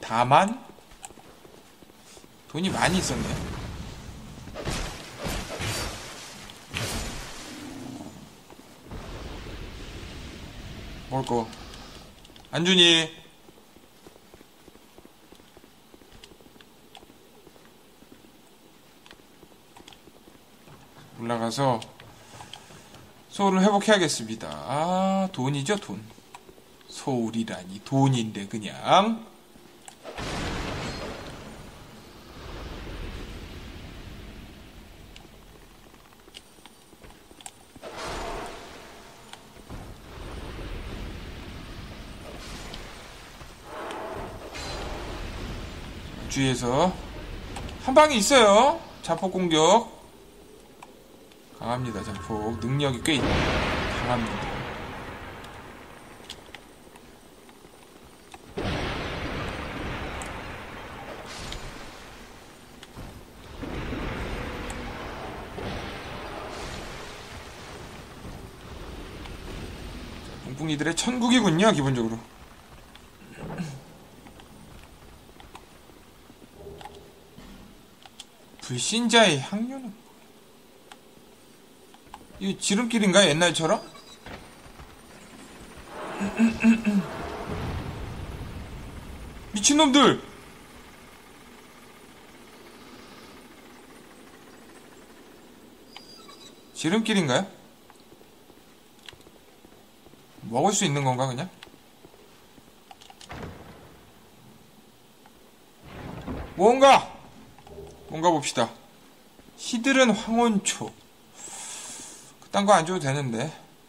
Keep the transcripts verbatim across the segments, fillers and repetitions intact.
다만 돈이 많이 있었네. 먹을 거 안 주니? 올라가서 소울을 회복해야겠습니다. 아, 돈이죠, 돈. 소울이라니 돈인데 그냥. 주위에서 한 방이 있어요. 자폭 공격 강합니다. 자폭 능력이 꽤 강합니다. 뿡뿡이들의 천국이군요. 기본적으로 불신자의 향료는 이거 지름길인가요? 옛날처럼? 미친놈들! 지름길인가요? 먹을 수 있는 건가 그냥? 뭔가! 뭔가 봅시다. 시들은 황혼초. 그딴 거 안 줘도 되는데.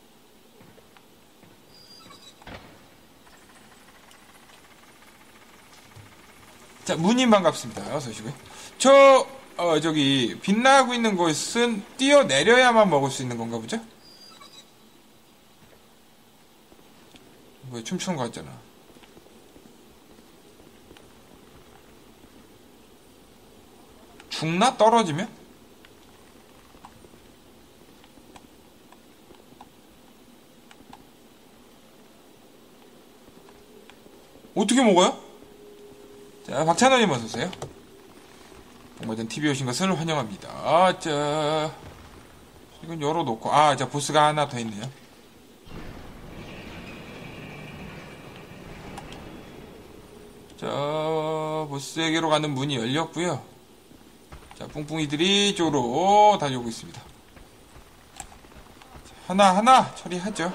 자, 무님 반갑습니다. 어서 오시고요. 저, 어, 저기, 빛나고 있는 곳은 뛰어내려야만 먹을 수 있는 건가 보죠? 뭐, 춤추는 거 같잖아. 죽나? 떨어지면? 어떻게 먹어요? 자, 박찬원님 어서오세요. 정말전 티비 오신 것을 환영합니다. 아, 자, 이건 열어놓고, 아, 자, 보스가 하나 더 있네요. 자, 보스에게로 가는 문이 열렸고요. 자, 뿡뿡이들이 이쪽으로 달려오고 있습니다. 자, 하나하나 처리하죠.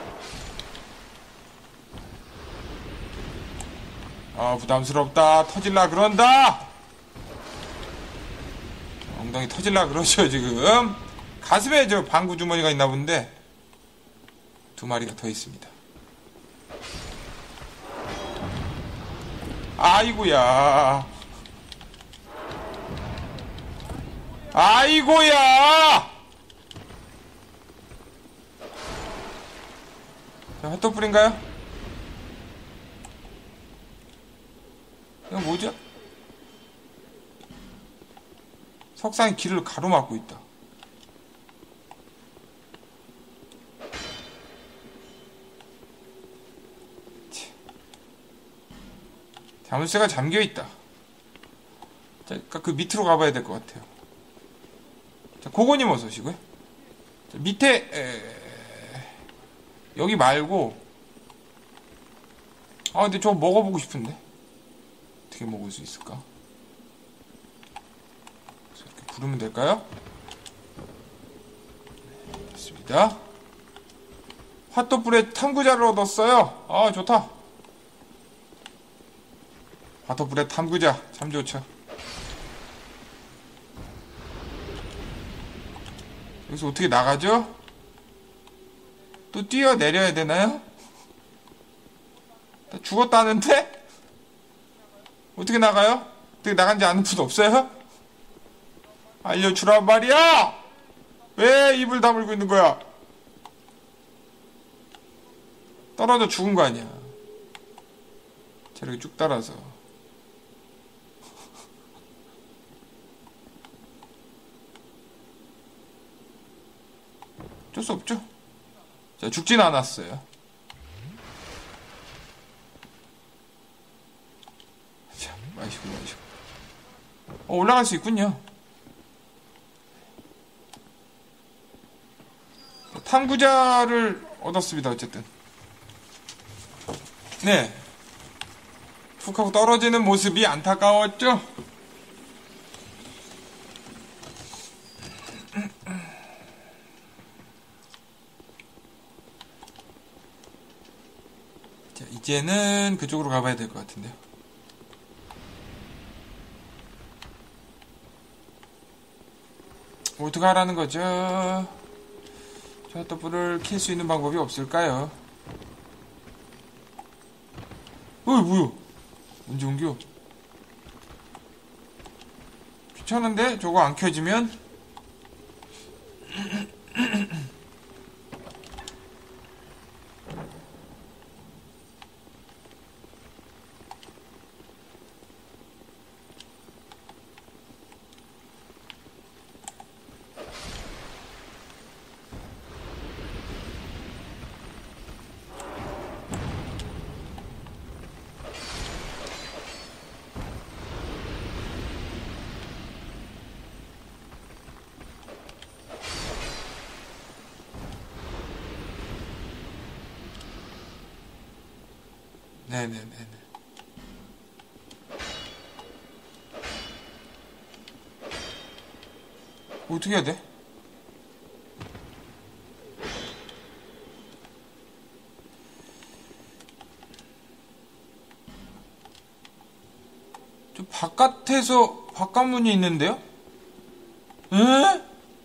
아, 부담스럽다. 터질라 그런다. 엉덩이 터질라 그러죠, 지금. 가슴에 저 방구 주머니가 있나 본데 두 마리가 더 있습니다. 아이고야. 아이고야! 자, 핫도풀인가요? 이거 뭐죠? 석상이 길을 가로막고 있다. 자물쇠가 잠겨있다. 자, 그 밑으로 가봐야 될 것 같아요. 자, 고고님 어서 오시고요. 자, 밑에 에... 여기 말고 아 근데 저거 먹어보고 싶은데 어떻게 먹을 수 있을까? 이렇게 부르면 될까요? 네, 됐습니다. 핫도불에 탐구자를 얻었어요. 아 좋다. 핫도불에 탐구자 참 좋죠. 여기서 어떻게 나가죠? 또 뛰어내려야 되나요? 나 죽었다는데? 어떻게 나가요? 어떻게 나간지 아는 분 없어요? 알려주란 말이야! 왜 입을 다물고 있는 거야? 떨어져 죽은 거 아니야. 저렇게 쭉 따라서. 어쩔 수 없죠. 자, 죽진 않았어요. 자, 마시고 마시고. 어, 올라갈 수 있군요. 탐구자를 얻었습니다. 어쨌든 네, 툭 하고 떨어지는 모습이 안타까웠죠. 자, 이제는 그쪽으로 가봐야 될 것 같은데요. 어떻게 하라는 거죠? 샷더블을 킬 수 있는 방법이 없을까요? 어이, 뭐야? 언제 옮겨? 귀찮은데? 저거 안 켜지면? 네네네네. 어떻게 해야 돼? 저 바깥에서 바깥문이 있는데요? 에?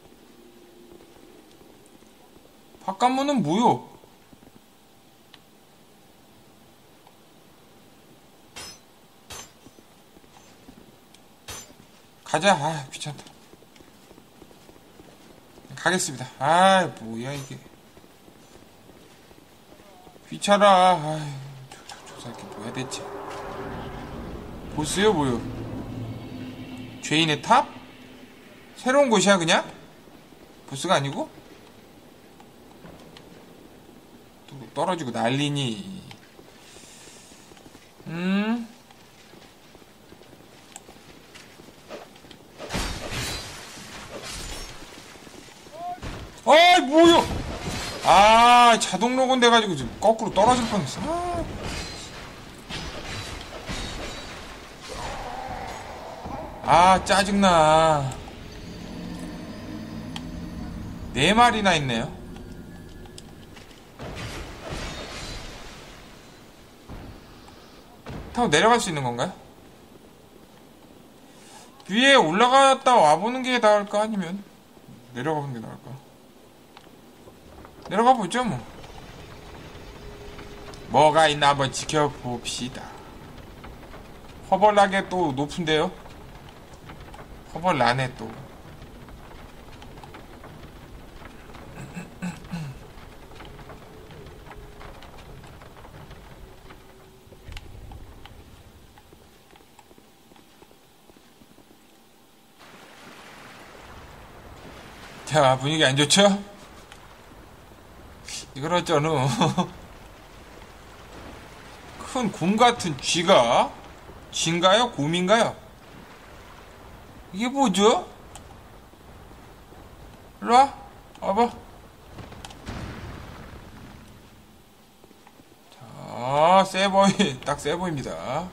바깥문은 뭐요? 가자. 아, 귀찮다. 가겠습니다. 아, 뭐야 이게. 귀찮아. 아, 저, 저, 저 새끼 뭐야 대체. 보스요 뭐요? 죄인의 탑? 새로운 곳이야 그냥? 보스가 아니고? 또 떨어지고 난리니. 음. 아이 뭐야. 아, 자동 로건 돼가지고 지금 거꾸로 떨어질 뻔했어. 아, 아, 짜증나. 네 마리나 있네요. 타고 내려갈 수 있는 건가요? 위에 올라갔다 와보는 게 나을까? 아니면 내려가보는 게 나을까? 내려가 보죠 뭐. 뭐가 있나 한번 지켜봅시다. 허벌나게 또 높은데요? 허벌나네 또. 자, 분위기 안 좋죠? 이걸 어쩌노. 큰 곰 같은 쥐가? 쥐인가요? 곰인가요? 이게 뭐죠? 일로와, 와봐. 자, 세보이, 딱 세보입니다. 자,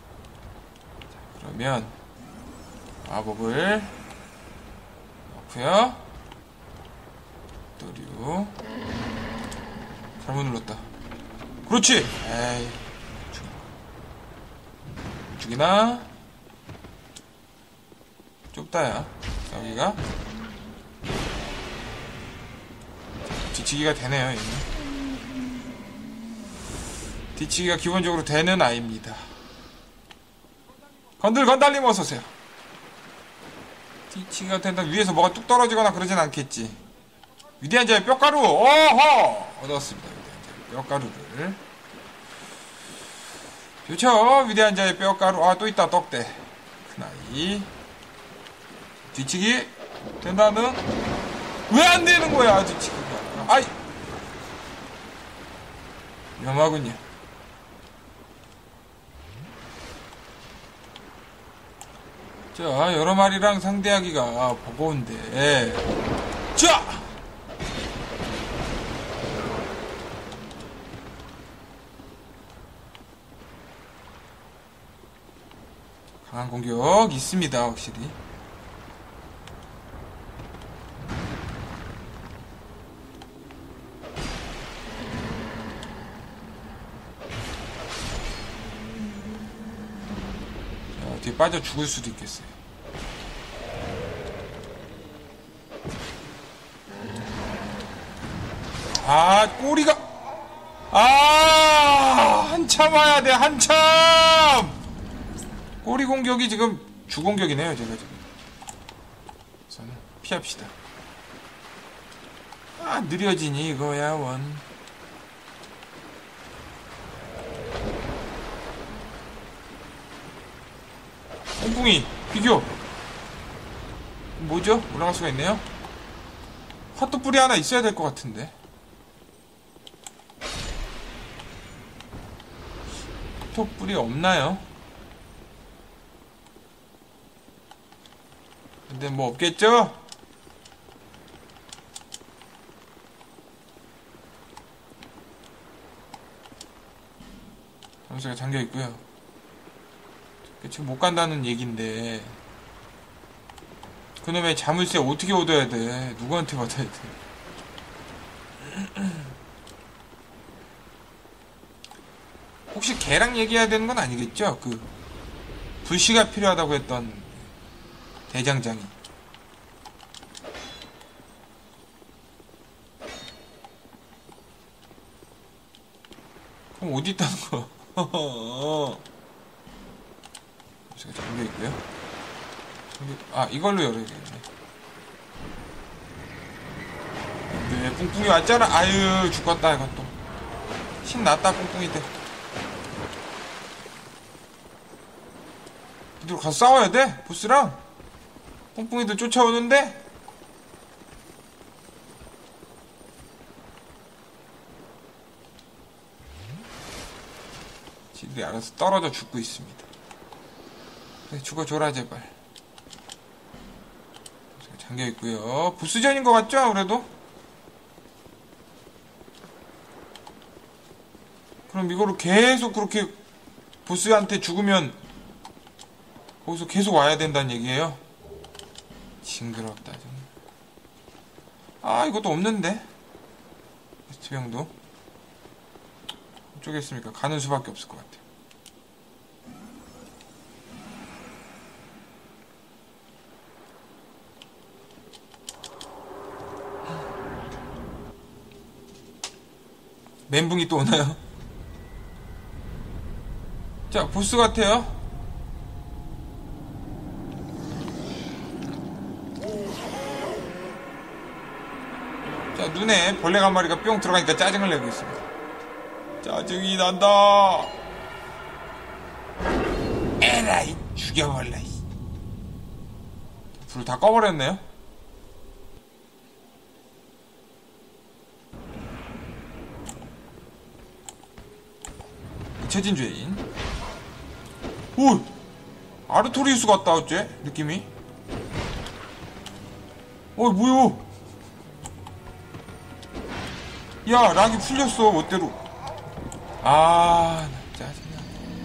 그러면 마법을 넣고요. 도류. 잘못 눌렀다. 그렇지. 에이, 죽이나? 좁다야. 여기가 뒤치기가 되네요. 이미. 뒤치기가 기본적으로 되는 아이입니다. 건들 건달님 어서오세요. 뒤치기가 된다. 위에서 뭐가 뚝 떨어지거나 그러진 않겠지. 위대한 자의 뼈가루. 어허, 얻었습니다. 위대한 자의 뼈가루를. 좋죠. 위대한 자의 뼈가루. 아, 또 있다. 떡대. 큰아이. 뒤치기 된다는. 왜 안 되는 거야 뒤치기가. 아이, 위험하군요. 자, 여러 마리랑 상대하기가 버거운데. 자! 강한 공격 있습니다, 확실히. 자, 뒤에 빠져 죽을 수도 있겠어요. 아, 꼬리가, 아, 한참 와야 돼, 한참! 꼬리 공격이 지금 주공격이네요, 제가 지금. 우선 피합시다. 아, 느려지니, 이거야, 원. 뽕뽕이, 비교! 뭐죠? 올라갈 수가 있네요? 핫도뿌리 하나 있어야 될 것 같은데. 핫도뿌리 없나요? 근데 뭐 없겠죠? 잠수가 잠겨있고요. 지금 못 간다는 얘긴데 그놈의 자물쇠 어떻게 얻어야 돼? 누구한테 받아야 돼? 혹시 걔랑 얘기해야 되는 건 아니겠죠? 그 불씨가 필요하다고 했던 대장장이. 그럼 어디 있다는 거야? 제가 잠겨 있고요. 아, 이걸로 열어야겠네. 네, 뿡뿡이 왔잖아. 아유, 죽었다 이것도. 신났다 뿡뿡이들. 이대로 가서 싸워야 돼? 보스랑? 뿡뿡이들 쫓아오는데? 지들이 알아서 떨어져 죽고 있습니다. 그래, 죽어줘라 제발. 잠겨있고요. 보스전인 것 같죠? 아무래도? 그럼 이거를 계속 그렇게 보스한테 죽으면 거기서 계속 와야 된다는 얘기예요? 징그럽다 좀. 아, 이것도 없는데? 투병도 이쪽에 있으니까 가는 수밖에 없을 것 같아요. 멘붕이 또 오나요? 자, 보스 같아요. 자, 눈에 벌레가 한 마리가 뿅 들어가니까 짜증을 내고 있습니다. 짜증이 난다. 에라이, 죽여버려. 불 다 꺼버렸네요. 잊혀진 죄인. 오! 아르토리우스 같다 어째? 느낌이? 어이 뭐야? 야, 락이 풀렸어 멋대로. 아, 짜증나.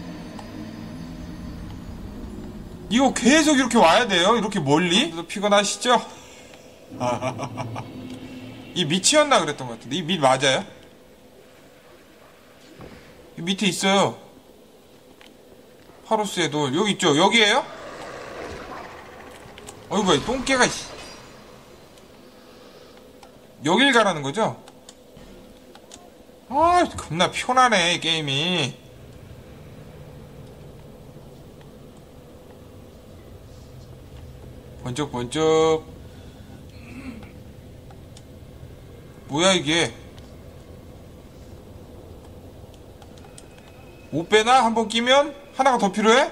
이거 계속 이렇게 와야 돼요? 이렇게 멀리? 피곤하시죠? 이 밑이었나 그랬던 것 같은데. 이 밑 맞아요? 이 밑에 있어요. 파로스의 돌. 여기 있죠? 여기에요? 어이구, 똥개가. 여길 가라는 거죠? 아, 겁나 피곤하네, 이 게임이. 번쩍번쩍. 뭐야, 이게? 못 빼나? 한번 끼면? 하나가 더 필요해?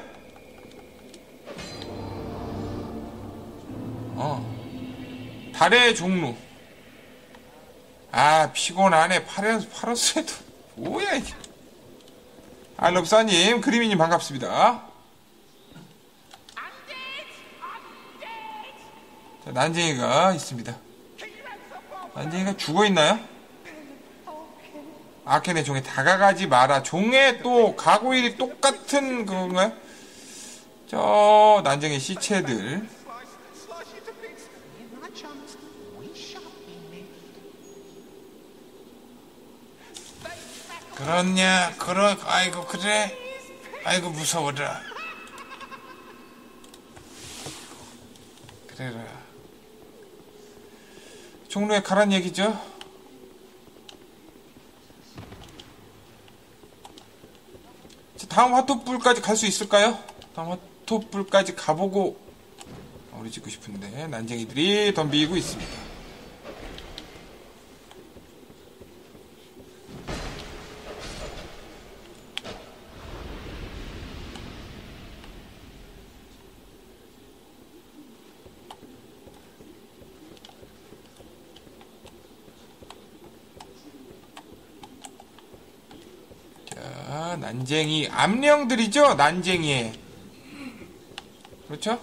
어. 달의 종루. 아, 피곤하네. 파레스, 파로스에도. 뭐야, 이게. 알럽사님, 그리미님 반갑습니다. 자, 난쟁이가 있습니다. 난쟁이가 죽어있나요? 아케네 종에 다가가지 마라. 종에 또 가고일이 똑같은 그건가요? 저 난쟁이 시체들. 그렇냐? 그러 아이고 그래? 아이고 무서워라. 그래라. 종로에 가란 얘기죠? 다음 화토불까지 갈 수 있을까요? 다음 화토불까지 가보고 마무리 짓고 싶은데 난쟁이들이 덤비고 있습니다. 자, 난쟁이 암령들이죠? 난쟁이에 그렇죠?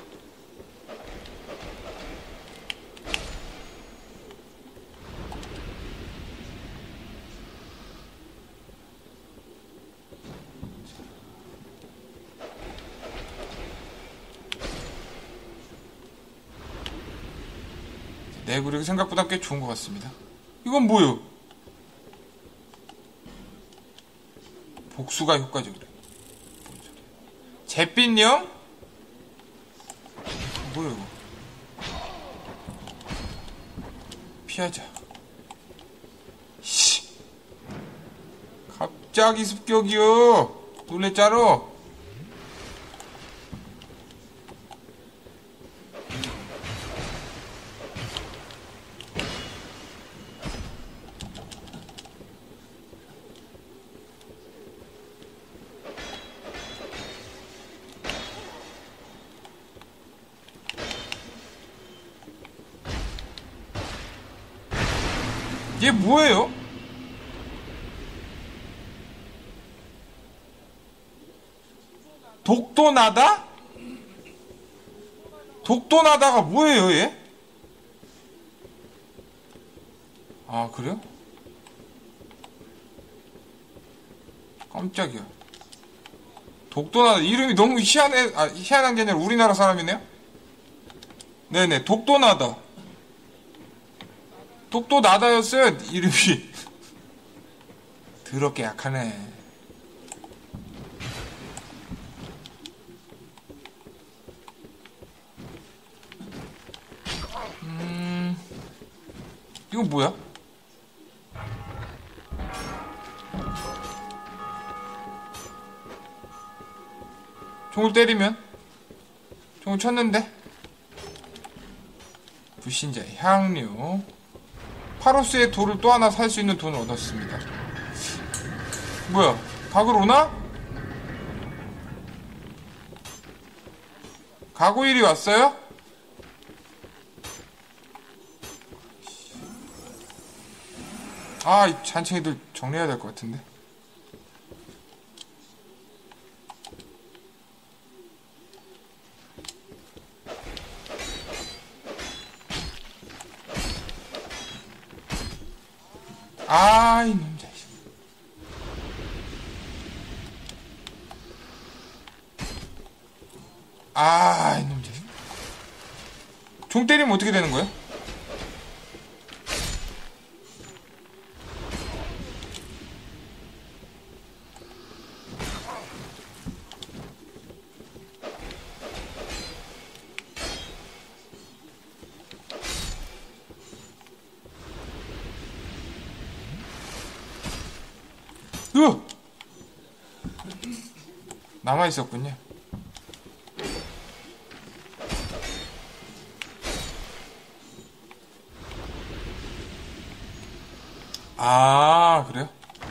내구력이 생각보다 꽤 좋은 것 같습니다. 이건 뭐요? 복수가 효과적이래. 잿빛령? 뭐야 이거? 피하자. 씨. 갑자기 습격이요. 놀랬자로. 얘 뭐예요? 독도나다? 독도나다가 뭐예요, 얘? 아, 그래요? 깜짝이야. 독도나다. 이름이 너무 희한해, 아, 희한한 게 아니라 우리나라 사람이네요? 네네, 독도나다. 독도나다였어요, 이름이. 더럽게 약하네. 음, 이건 뭐야? 종을 때리면? 종을 쳤는데? 불신자의 향료. 파로스의 돌을 또 하나 살 수 있는 돈을 얻었습니다. 뭐야? 각을 오나? 가고일이 왔어요? 아, 이 잔챙이들 정리해야 될 것 같은데. 아, 이놈 자식. 아, 이놈 자식. 종 때리면 어떻게 되는 거야? 으! 남아있었군요. 아, 그래요?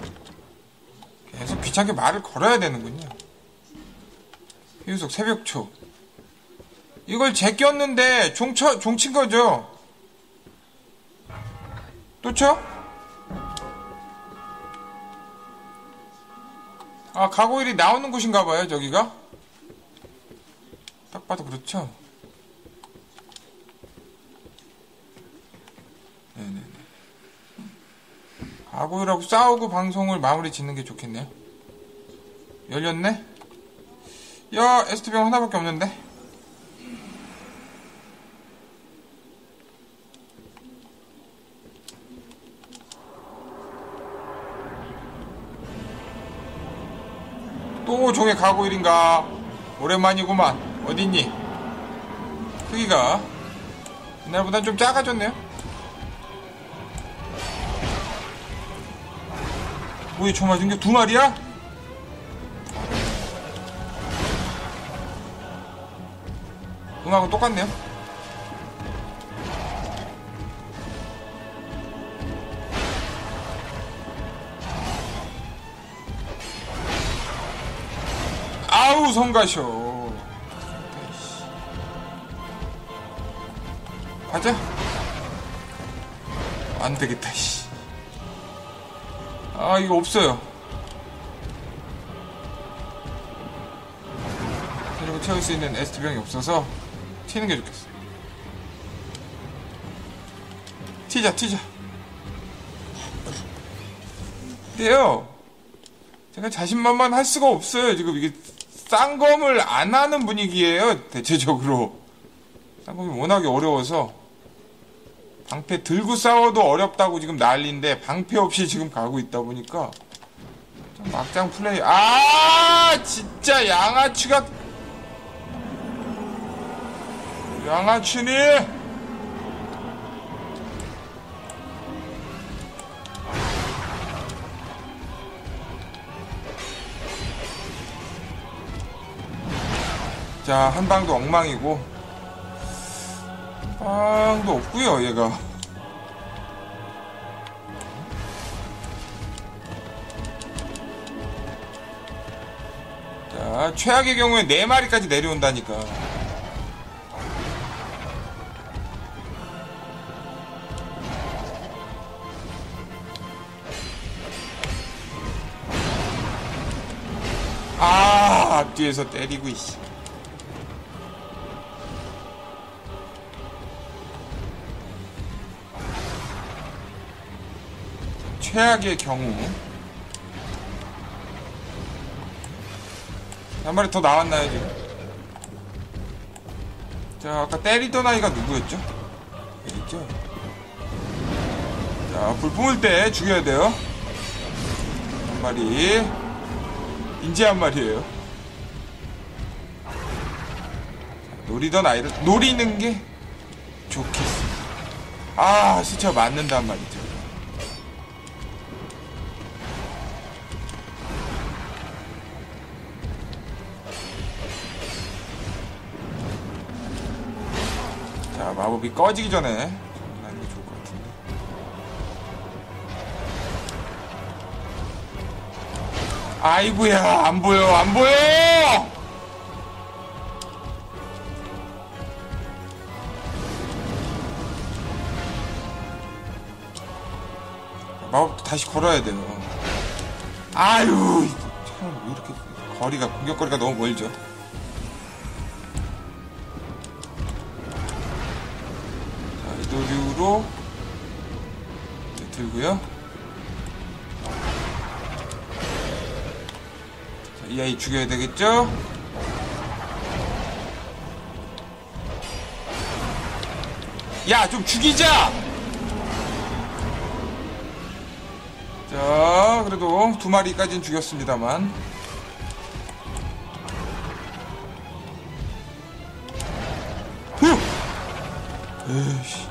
계속 귀찮게 말을 걸어야 되는군요. 희우석 새벽초. 이걸 제꼈는데 종쳐, 종친 거죠? 또 쳐? 아, 가고일이 나오는 곳인가봐요, 저기가? 딱 봐도 그렇죠? 가고이라고 싸우고 방송을 마무리 짓는 게 좋겠네요. 열렸네? 야, 에스티병 하나밖에 없는데? 또 저게 가고일인가? 오랜만이구만. 어딨니? 크기가 옛날보단 좀 작아졌네요. 뭐야, 저 맞은 게 두 마리야? 음악은 똑같네요. 아우, 성가셔. 가자. 안 되겠다, 씨. 아, 이거 없어요. 그리고 채울 수 있는 에스티병이 없어서 튀는 게 좋겠어. 튀자, 튀자. 근데요, 제가 자신만만 할 수가 없어요. 지금 이게 쌍검을 안 하는 분위기예요, 대체적으로. 쌍검이 워낙에 어려워서. 방패 들고 싸워도 어렵다고 지금 난리인데, 방패 없이 지금 가고 있다 보니까 좀 막장 플레이. 아, 진짜 양아치가. 양아치니? 자, 한 방도 엉망이고, 한 방도 없구요, 얘가. 자, 최악의 경우에 네 마리까지 내려온다니까. 아, 앞뒤에서 때리고, 이씨. 최악의 경우. 한 마리 더 나왔나요, 지금? 자, 아까 때리던 아이가 누구였죠? 여기 있죠? 자, 불 뿜을 때 죽여야 돼요. 한 마리. 인제 한 마리예요. 노리던 아이를 노리는 게 좋겠어. 아, 스쳐 맞는단 말이죠. 자, 마법이 꺼지기 전에 정리하는 게 좋을 것 같은데. 아이고야, 안 보여, 안 보여! 마법도 다시 걸어야 돼요. 아유, 참, 왜 이렇게 거리가, 공격거리가 너무 멀죠? 도류로 들고요. 자, 이 아이 죽여야 되겠죠? 야, 좀 죽이자! 자, 그래도 두 마리까지는 죽였습니다만. 후! 에이씨.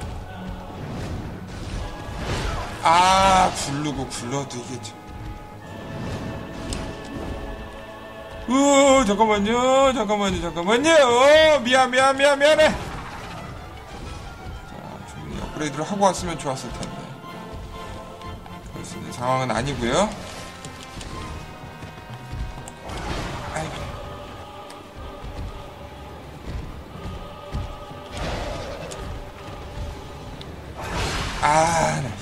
아, 굴르고 굴러도 이게 좀. 으, 잠깐만요, 잠깐만요, 잠깐만요. 미안, 미안, 미안, 미안해. 자, 충분히 업그레이드를 하고 왔으면 좋았을 텐데. 그럴 수 있는 상황은 아니고요. 아이고. 아, 나.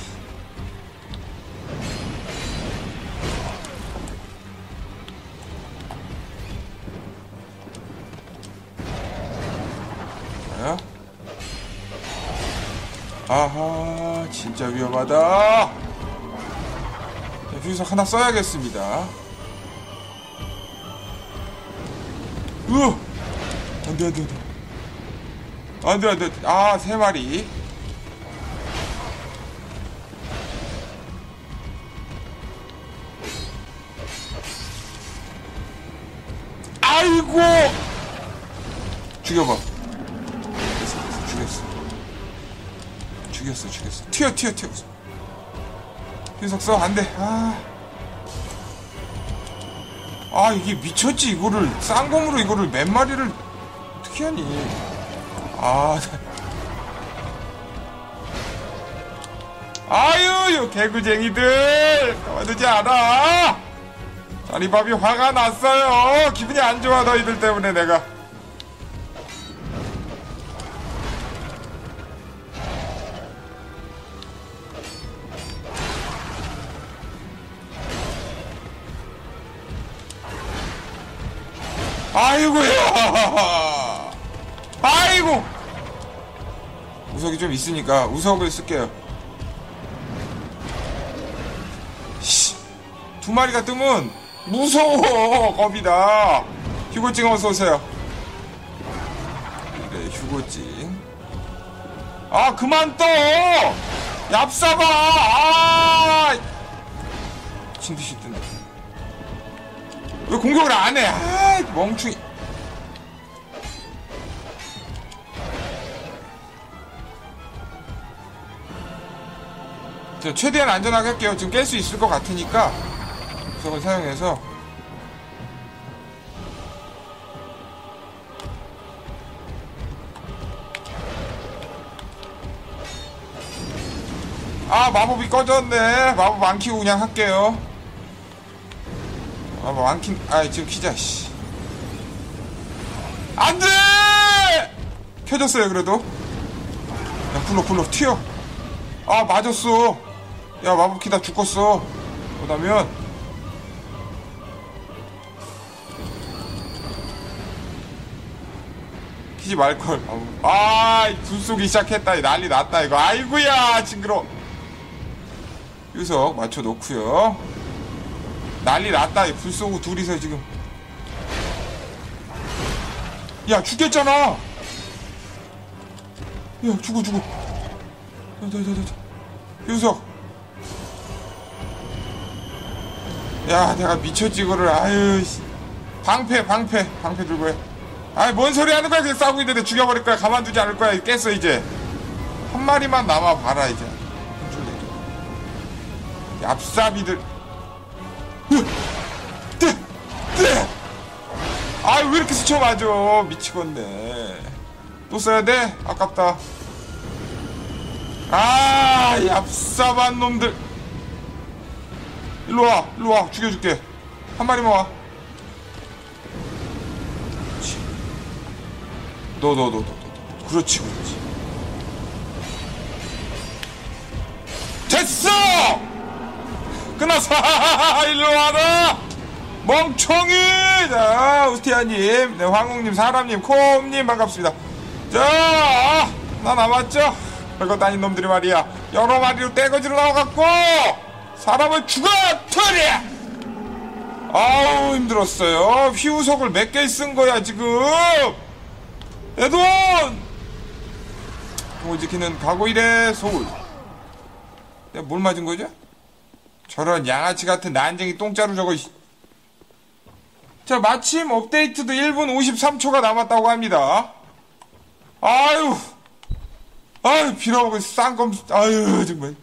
아하, 진짜 위험하다. 주유석 하나 써야겠습니다. 으! 안 돼, 안 돼, 안 돼. 안 돼, 안 돼. 아, 세 마리. 아이고! 죽여봐. 됐어, 됐어. 죽였어. 죽였어, 죽였어. 튀어, 튀어, 튀어. 계속 써. 안 돼. 아. 아, 이게 미쳤지. 이거를, 쌍검으로 이거를 몇 마리를 어떻게 하니. 아. 아유, 요 개구쟁이들. 가만두지 않아. 자리밥이 화가 났어요. 기분이 안 좋아, 너희들 때문에 내가. 아이고야. 아이고. 우석이 좀 있으니까 우석을 쓸게요. 씨, 두 마리가 뜨면 무서워. 겁이다. 휴고증 어서 오세요. 그래, 휴고증. 아, 그만 떠. 얍싸봐. 아, 미친듯이 뜬다. 왜 공격을 안 해? 아, 멍충이. 저 최대한 안전하게 할게요. 지금 깰 수 있을 것 같으니까 구석을 사용해서. 아, 마법이 꺼졌네. 마법 안 키고 그냥 할게요. 마법 안 키, 아, 지금 키자, 씨. 안 돼! 켜졌어요, 그래도. 야, 굴러, 굴러, 튀어. 아, 맞았어. 야, 마법 키다 죽었어. 그러다면. 키지 말걸. 아, 불 쏘기 시작했다. 난리 났다, 이거. 아이고야, 징그러. 유석 맞춰놓고요. 난리 났다. 불 쏘고 둘이서 지금. 야, 죽겠잖아. 야, 죽어, 죽어. 자, 자, 자, 자. 유석. 야, 내가 미쳤지, 이거를. 아유, 씨. 방패, 방패. 방패 들고 해. 아이, 뭔 소리 하는 거야. 그냥 싸우고 있는데 죽여버릴 거야. 가만두지 않을 거야. 깼어, 이제. 한 마리만 남아 봐라, 이제. 얍삽이들. 아이, 왜 이렇게 스쳐 맞아. 미치겠네. 또 써야 돼? 아깝다. 아, 얍삽한 놈들. 일로와, 일로와. 죽여줄게. 한 마리만 와. 그렇지. 너, 너, 너, 너, 너. 그렇지, 그렇지. 됐어! 끝났어! 일로와라! 멍청이! 자, 우스티아님, 네, 황웅님, 사람님, 콤님, 반갑습니다. 자, 나 남았죠? 별것도 아닌 놈들이 말이야. 여러 마리로 떼거지로 나와갖고, 사람을 죽어터려! 아우, 힘들었어요. 휘우석을 몇 개 쓴 거야, 지금! 내 돈! 공을 지키는 가고일의 소울. 내가 뭘 맞은 거죠? 저런 양아치 같은 난쟁이 똥자루 저거. 자, 마침 업데이트도 일 분 오십삼 초가 남았다고 합니다. 아유, 아유, 빌어먹을 쌍검, 아유, 정말.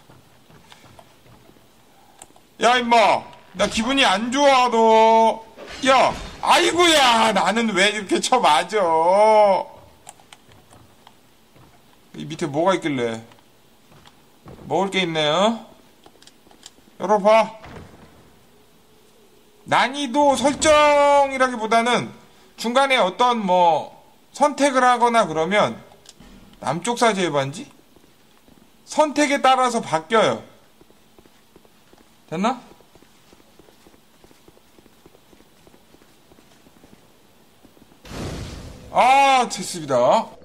야, 임마, 나 기분이 안 좋아, 너. 야, 아이고야, 나는 왜 이렇게 쳐 맞아? 이 밑에 뭐가 있길래? 먹을 게 있네요. 열어봐. 난이도 설정이라기보다는 중간에 어떤 뭐 선택을 하거나 그러면 남쪽 사제 해반지? 선택에 따라서 바뀌어요. 됐나? 아, 됐습니다.